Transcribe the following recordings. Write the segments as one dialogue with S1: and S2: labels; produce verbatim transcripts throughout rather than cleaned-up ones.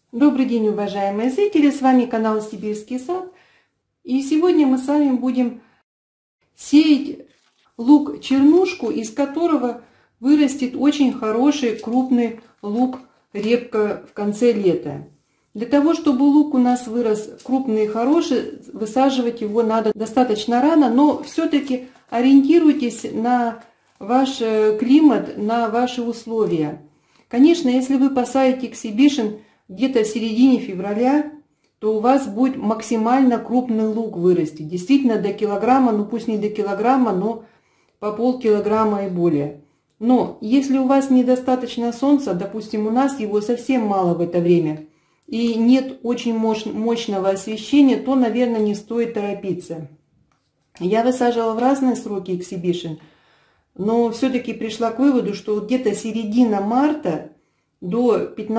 S1: Добрый день, уважаемые зрители, с вами канал Сибирский сад. И сегодня мы с вами будем сеять лук-чернушку, из которого вырастет очень хороший крупный лук-репка в конце лета. Для того, чтобы лук у нас вырос крупный и хороший, высаживать его надо достаточно рано, но все-таки ориентируйтесь на ваш климат, на ваши условия. Конечно, если вы посадите эксибишн где-то в середине февраля, то у вас будет максимально крупный лук вырасти. Действительно до килограмма, ну пусть не до килограмма, но по полкилограмма и более. Но если у вас недостаточно солнца, допустим, у нас его совсем мало в это время, и нет очень мощного освещения, то, наверное, не стоит торопиться. Я высаживала в разные сроки эксибишн, но все-таки пришла к выводу, что где-то середина марта до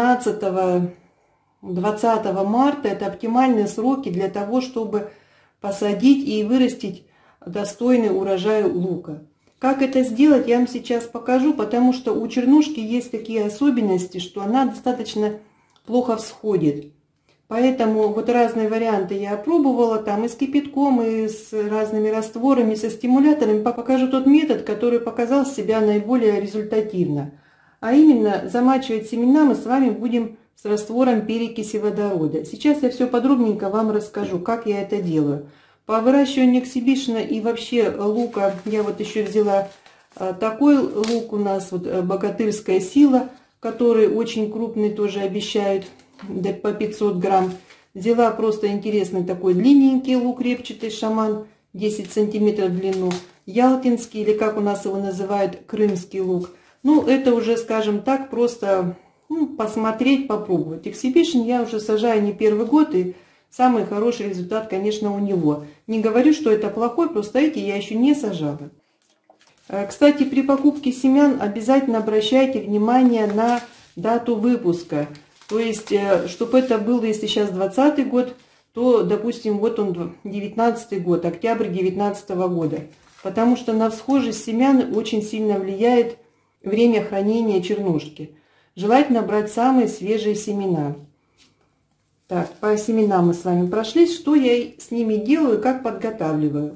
S1: пятнадцатого-двадцатого марта это оптимальные сроки для того, чтобы посадить и вырастить достойный урожай лука. Как это сделать, я вам сейчас покажу, потому что у чернушки есть такие особенности, что она достаточно плохо всходит. Поэтому вот разные варианты я опробовала, там и с кипятком, и с разными растворами, со стимуляторами. Покажу тот метод, который показал себя наиболее результативно. А именно, замачивать семена мы с вами будем с раствором перекиси водорода. Сейчас я все подробненько вам расскажу, как я это делаю. По выращиванию эксибишна и вообще лука, я вот еще взяла такой лук у нас, вот богатырская сила, который очень крупный, тоже обещают, по пятьсот грамм. Взяла просто интересный такой длинненький лук репчатый шаман, десять сантиметров в длину. Ялтинский, или как у нас его называют, крымский лук. Ну, это уже, скажем так, просто ну, посмотреть, попробовать. Эксибишн я уже сажаю не первый год, и самый хороший результат, конечно, у него. Не говорю, что это плохой, просто эти я еще не сажала. Кстати, при покупке семян обязательно обращайте внимание на дату выпуска. То есть, чтобы это было, если сейчас двадцатый год, то, допустим, вот он девятнадцатый год, октябрь девятнадцатого года. Потому что на всхожесть семян очень сильно влияет время хранения чернушки. Желательно брать самые свежие семена. Так, по семенам мы с вами прошлись. Что я с ними делаю, как подготавливаю.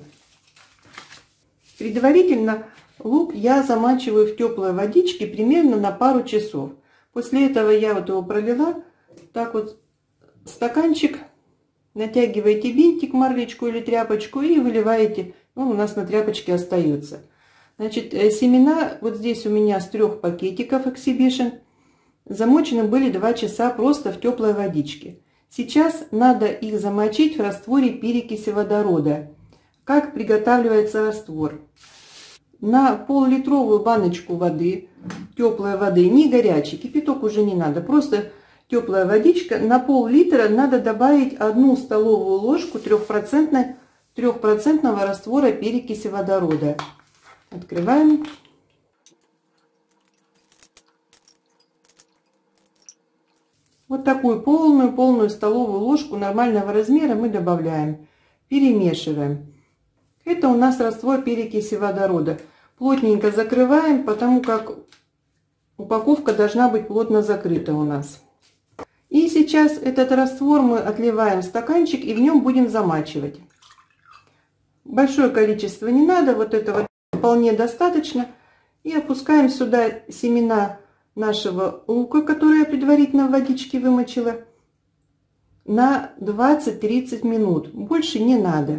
S1: Предварительно лук я замачиваю в теплой водичке примерно на пару часов. После этого я вот его пролила, так вот стаканчик, натягиваете бинтик, марлечку или тряпочку и выливаете, он у нас на тряпочке остается. Значит, семена вот здесь у меня с трех пакетиков эксибишн замочены были два часа просто в теплой водичке. Сейчас надо их замочить в растворе перекиси водорода. Как приготавливается раствор? На пол-литровую баночку воды, теплой воды, не горячей, кипяток уже не надо, просто теплая водичка, на пол-литра надо добавить одну столовую ложку трехпроцентного раствора перекиси водорода. Открываем. Вот такую полную-полную столовую ложку нормального размера мы добавляем. Перемешиваем. Это у нас раствор перекиси водорода. Плотненько закрываем, потому как упаковка должна быть плотно закрыта у нас. И сейчас этот раствор мы отливаем в стаканчик и в нем будем замачивать. Большое количество не надо, вот этого вполне достаточно. И опускаем сюда семена нашего лука, который я предварительно в водичке вымочила, на двадцать-тридцать минут. Больше не надо.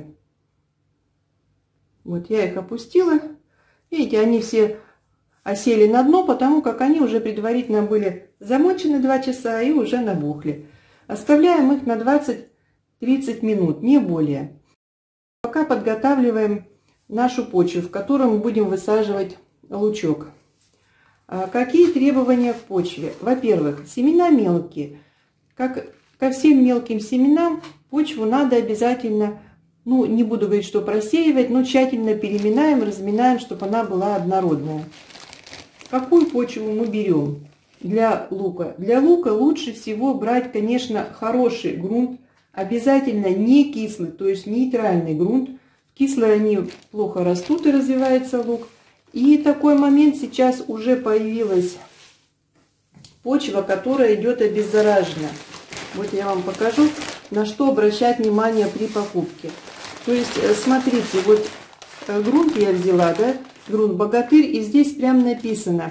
S1: Вот я их опустила. Видите, они все осели на дно, потому как они уже предварительно были замочены два часа и уже набухли. Оставляем их на двадцать-тридцать минут, не более. Пока подготавливаем нашу почву, в которой мы будем высаживать лучок. Какие требования к почве? Во-первых, семена мелкие. Как ко всем мелким семенам, почву надо обязательно, ну, не буду говорить, что просеивать, но тщательно переминаем, разминаем, чтобы она была однородная. Какую почву мы берем для лука? Для лука лучше всего брать, конечно, хороший грунт, обязательно не кислый, то есть нейтральный грунт. Кислые они плохо растут и развивается лук. И такой момент сейчас уже появилась почва, которая идет обеззаражена. Вот я вам покажу, на что обращать внимание при покупке. То есть, смотрите, вот грунт я взяла, да, грунт «Богатырь», и здесь прям написано: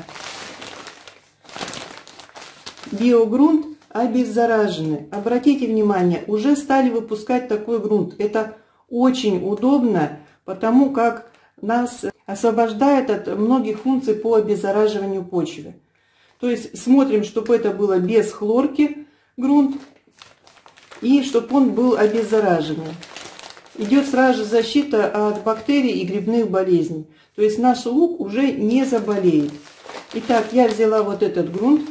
S1: биогрунт обеззараженный. Обратите внимание, уже стали выпускать такой грунт. Это очень удобно, потому как нас освобождает от многих функций по обеззараживанию почвы. То есть смотрим, чтобы это было без хлорки грунт и чтобы он был обеззараженный. Идет сразу же защита от бактерий и грибных болезней. То есть наш лук уже не заболеет. Итак, я взяла вот этот грунт.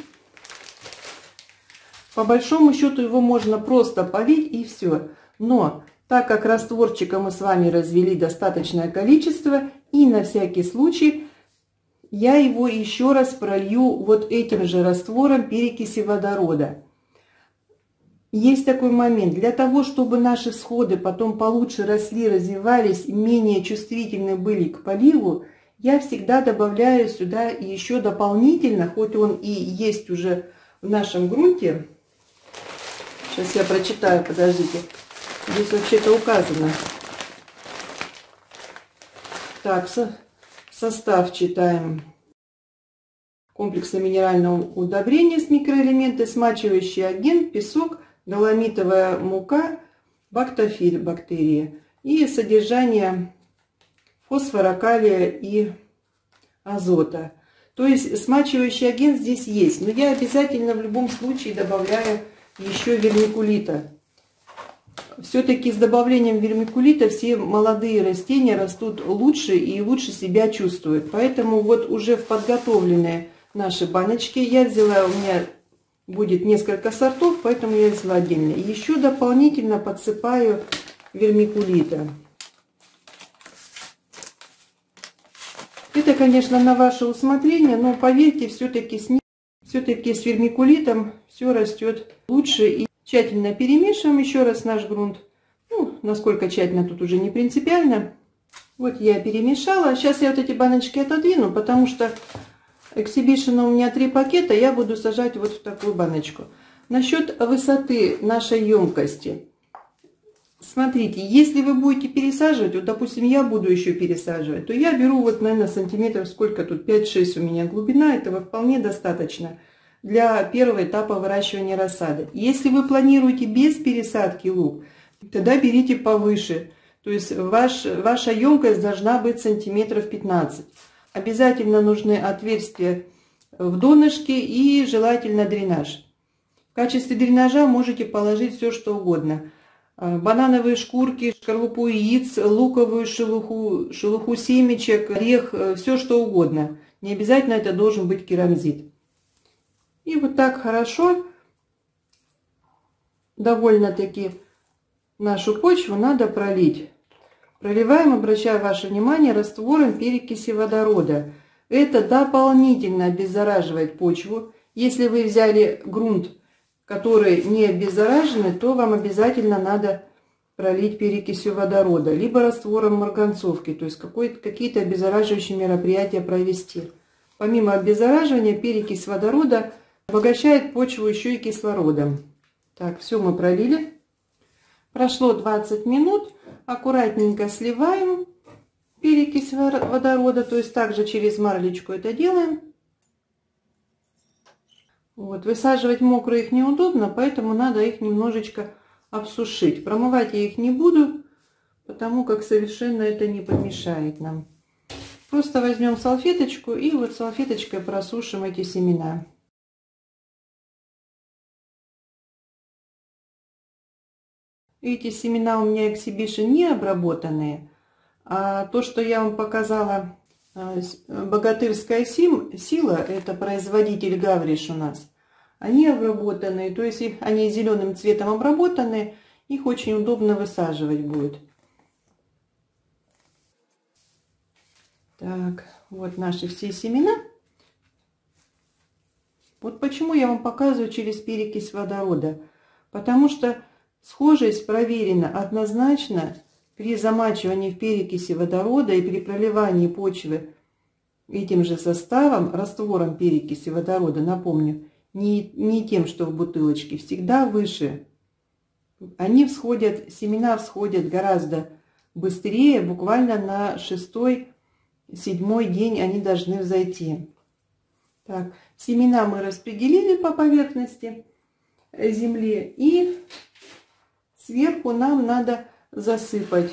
S1: По большому счету его можно просто полить и все. Но так как растворчика мы с вами развели достаточное количество, и на всякий случай я его еще раз пролью вот этим же раствором перекиси водорода. Есть такой момент. Для того, чтобы наши всходы потом получше росли, развивались, менее чувствительны были к поливу, я всегда добавляю сюда еще дополнительно, хоть он и есть уже в нашем грунте. Сейчас я прочитаю, подождите. Здесь вообще-то указано. Так, со, состав читаем. Комплексное минеральное удобрение с микроэлементы, смачивающий агент, песок, доломитовая мука, бактофиль бактерии и содержание фосфора, калия и азота. То есть смачивающий агент здесь есть, но я обязательно в любом случае добавляю еще вермикулита. Все-таки с добавлением вермикулита все молодые растения растут лучше и лучше себя чувствуют. Поэтому вот уже в подготовленные наши баночки я взяла, у меня будет несколько сортов, поэтому я взяла отдельно. И еще дополнительно подсыпаю вермикулита. Это, конечно, на ваше усмотрение, но поверьте, все-таки с ним, все-таки с вермикулитом все растет лучше. И тщательно перемешиваем еще раз наш грунт. Ну, насколько тщательно, тут уже не принципиально. Вот я перемешала. Сейчас я вот эти баночки отодвину, потому что эксибишена у меня три пакета, я буду сажать вот в такую баночку. Насчет высоты нашей емкости. Смотрите, если вы будете пересаживать, вот, допустим, я буду еще пересаживать, то я беру вот, наверное, сантиметров, сколько тут, пять-шесть у меня глубина, этого вполне достаточно для первого этапа выращивания рассады. Если вы планируете без пересадки лук, тогда берите повыше, то есть ваш, ваша емкость должна быть сантиметров пятнадцать. Обязательно нужны отверстия в донышке и желательно дренаж. В качестве дренажа можете положить все, что угодно. Банановые шкурки, шкарлупу яиц, луковую шелуху, шелуху семечек, орех, все что угодно. Не обязательно это должен быть керамзит. И вот так хорошо, довольно-таки нашу почву надо пролить. Проливаем, обращаю ваше внимание, раствором перекиси водорода. Это дополнительно обеззараживает почву. Если вы взяли грунт, который не обеззараженный, то вам обязательно надо пролить перекисью водорода, либо раствором марганцовки, то есть какие-то обеззараживающие мероприятия провести. Помимо обеззараживания, перекись водорода обогащает почву еще и кислородом. Так, все мы пролили. Прошло двадцать минут. Аккуратненько сливаем перекись водорода, то есть также через марлечку это делаем. Вот, высаживать мокрые их неудобно, поэтому надо их немножечко обсушить. Промывать я их не буду, потому как совершенно это не помешает нам. Просто возьмем салфеточку и вот салфеточкой просушим эти семена. Эти семена у меня эксибишн не обработанные, а то, что я вам показала, богатырская сила, это производитель Гавриш у нас, они обработанные, то есть их, они зеленым цветом обработаны, их очень удобно высаживать будет. Так, вот наши все семена. Вот почему я вам показываю через перекись водорода, потому что схожесть проверена однозначно при замачивании в перекиси водорода и при проливании почвы этим же составом, раствором перекиси водорода, напомню, не, не тем, что в бутылочке, всегда выше. Они всходят, семена всходят гораздо быстрее, буквально на шестой, седьмой день они должны взойти. Так, семена мы распределили по поверхности земли, и сверху нам надо засыпать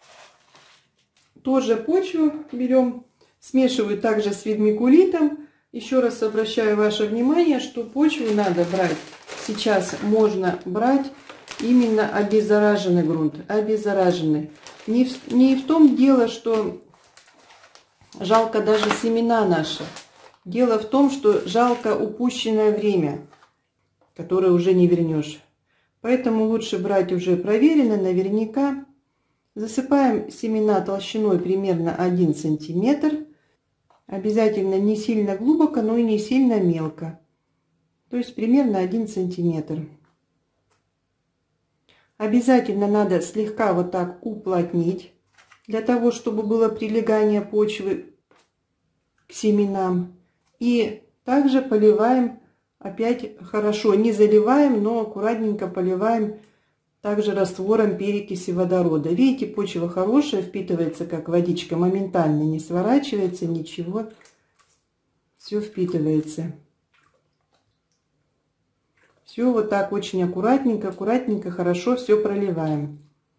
S1: тоже почву. Берем, смешиваю также с вермикулитом. Еще раз обращаю ваше внимание, что почву надо брать. Сейчас можно брать именно обеззараженный грунт, обеззараженный. Не в, не в том дело, что жалко даже семена наши. Дело в том, что жалко упущенное время, которое уже не вернешь. Поэтому лучше брать уже проверенное, наверняка. Засыпаем семена толщиной примерно один сантиметр. Обязательно не сильно глубоко, но и не сильно мелко. То есть примерно один сантиметр. Обязательно надо слегка вот так уплотнить, для того, чтобы было прилегание почвы к семенам. И также поливаем опять хорошо, не заливаем, но аккуратненько поливаем также раствором перекиси водорода. Видите, почва хорошая, впитывается как водичка, моментально не сворачивается, ничего, все впитывается. Все вот так очень аккуратненько, аккуратненько, хорошо все проливаем.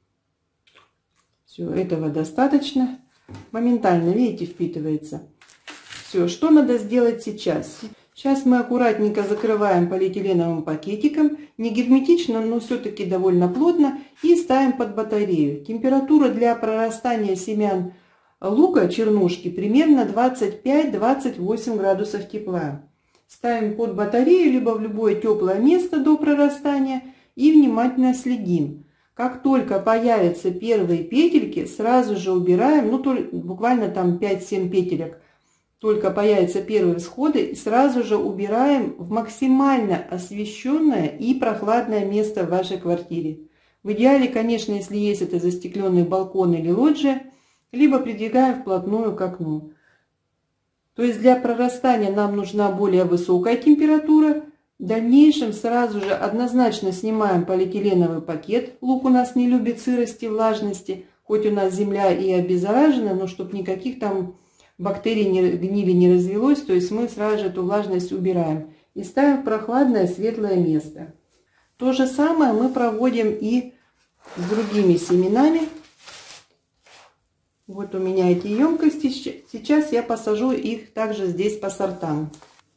S1: Все, этого достаточно. Моментально, видите, впитывается. Все, что надо сделать сейчас? Сейчас мы аккуратненько закрываем полиэтиленовым пакетиком, не герметично, но все-таки довольно плотно, и ставим под батарею. Температура для прорастания семян лука, чернушки, примерно двадцать пять — двадцать восемь градусов тепла. Ставим под батарею, либо в любое теплое место до прорастания, и внимательно следим. Как только появятся первые петельки, сразу же убираем, ну буквально там пять-семь петелек. Только появятся первые всходы, сразу же убираем в максимально освещенное и прохладное место в вашей квартире. В идеале, конечно, если есть это застекленный балкон или лоджия, либо придвигаем вплотную к окну. То есть для прорастания нам нужна более высокая температура. В дальнейшем сразу же однозначно снимаем полиэтиленовый пакет. Лук у нас не любит сырости, влажности, хоть у нас земля и обеззаражена, но чтобы никаких там бактерий не, гнили не развелось, то есть мы сразу же эту влажность убираем и ставим в прохладное светлое место. То же самое мы проводим и с другими семенами. Вот у меня эти емкости. Сейчас я посажу их также здесь по сортам.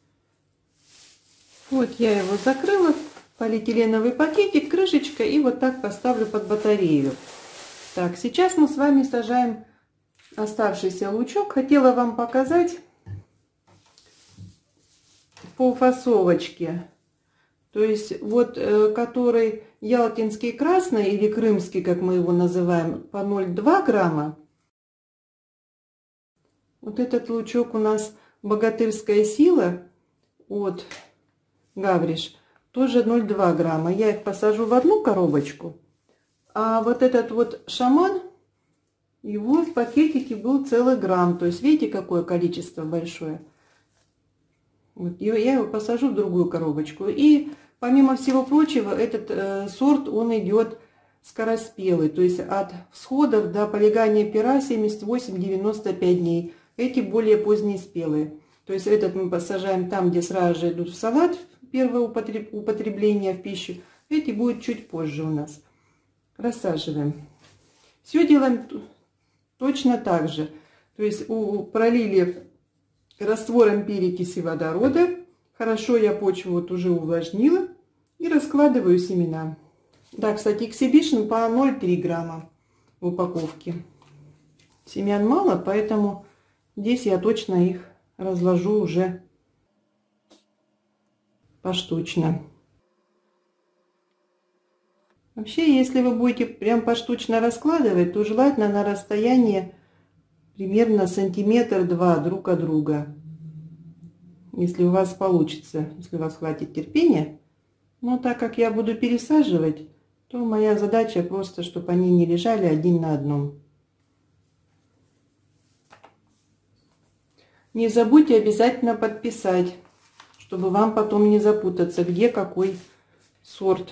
S1: Вот я его закрыла, полиэтиленовый пакетик, крышечка, и вот так поставлю под батарею. Так, сейчас мы с вами сажаем оставшийся лучок. Хотела вам показать по фасовочке. То есть вот э, который ялтинский красный или крымский, как мы его называем, по ноль целых два грамма. Вот этот лучок у нас богатырская сила от Гавриш, тоже ноль целых два грамма. Я их посажу в одну коробочку. А вот этот вот шаман, его в пакетике был целый грамм. То есть видите, какое количество большое. Вот я его посажу в другую коробочку. И помимо всего прочего, этот э, сорт, он идет скороспелый. То есть от всходов до полегания пера семьдесят восемь — девяносто пять дней. Эти более поздние спелые. То есть этот мы посажаем там, где сразу же идут в салат, первое употреб... употребление в пищу. Эти будут чуть позже у нас. Рассаживаем. Все делаем точно так же. То есть у... пролили раствором перекиси водорода. Хорошо я почву вот уже увлажнила. И раскладываю семена. Да, кстати, эксибишн по ноль целых три грамма в упаковке. Семян мало, поэтому здесь я точно их разложу уже поштучно. Вообще, если вы будете прям поштучно раскладывать, то желательно на расстоянии примерно сантиметр-два друг от друга. Если у вас получится, если у вас хватит терпения. Но так как я буду пересаживать, то моя задача просто, чтобы они не лежали один на одном. Не забудьте обязательно подписать, чтобы вам потом не запутаться, где какой сорт.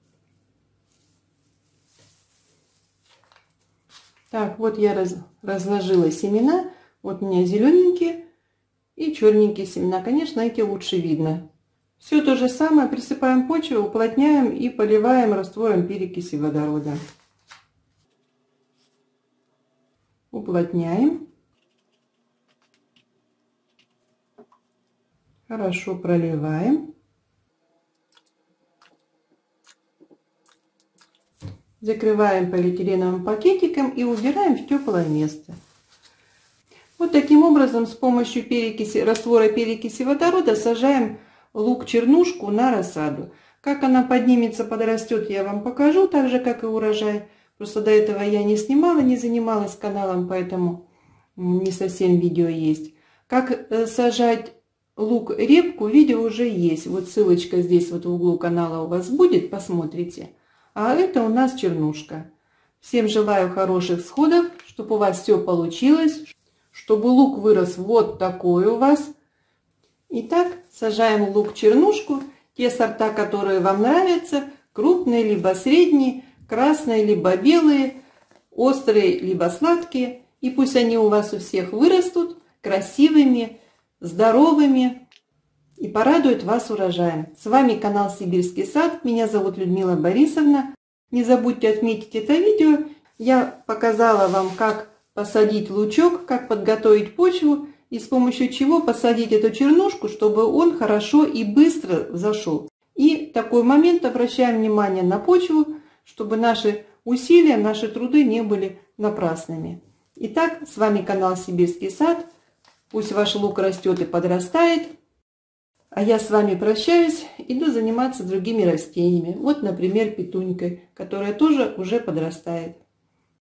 S1: Так, вот я раз, разложила семена. Вот у меня зелененькие и черненькие семена. Конечно, эти лучше видно. Все то же самое. Присыпаем почву, уплотняем и поливаем раствором перекиси водорода. Уплотняем. Хорошо проливаем. Закрываем полиэтиленовым пакетиком и убираем в теплое место. Вот таким образом с помощью перекиси, раствора перекиси водорода сажаем лук-чернушку на рассаду. Как она поднимется, подрастет, я вам покажу, так же как и урожай. Просто до этого я не снимала, не занималась каналом, поэтому не совсем видео есть. Как сажать лук-репку, видео уже есть. Вот ссылочка здесь вот в углу канала у вас будет, посмотрите. А это у нас чернушка. Всем желаю хороших всходов, чтобы у вас все получилось, чтобы лук вырос вот такой у вас. Итак, сажаем лук-чернушку, те сорта, которые вам нравятся, крупные либо средние, красные либо белые, острые либо сладкие. И пусть они у вас у всех вырастут красивыми, здоровыми и порадует вас урожаем. С вами канал Сибирский сад. Меня зовут Людмила Борисовна. Не забудьте отметить это видео. Я показала вам, как посадить лучок, как подготовить почву и с помощью чего посадить эту чернушку, чтобы он хорошо и быстро взошел. И в такой момент обращаем внимание на почву, чтобы наши усилия, наши труды не были напрасными. Итак, с вами канал Сибирский сад. Пусть ваш лук растет и подрастает. А я с вами прощаюсь, иду заниматься другими растениями. Вот, например, петунькой, которая тоже уже подрастает.